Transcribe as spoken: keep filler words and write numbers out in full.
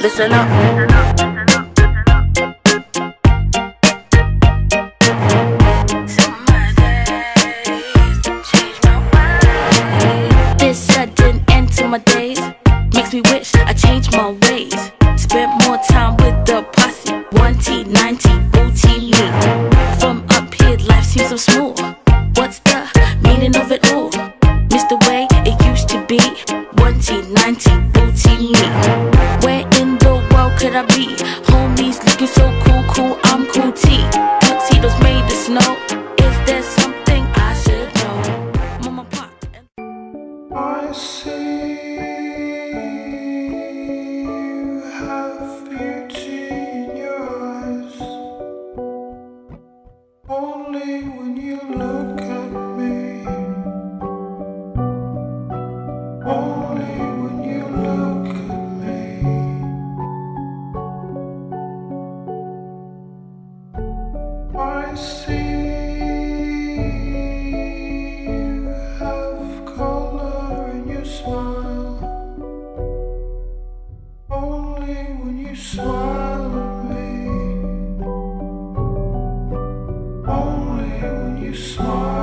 listen up. This sudden end to my days makes me wish I changed my ways. Spent more time with the posse, one T, ninety, booty me. From up here, life seems so smooth. What's the meaning of it all? Miss the way it used to be, one T, ninety, booty me. Where in the world could I be? Homies looking so cool, cool, I'm cool T. Tuxedos made of snow. Is there something I should know? Mama, pop. I see you have beauty in your eyes. Only when you look at me. Only when you look at me. I see you have color in your smile. Only when you smile at me. Only when you smile.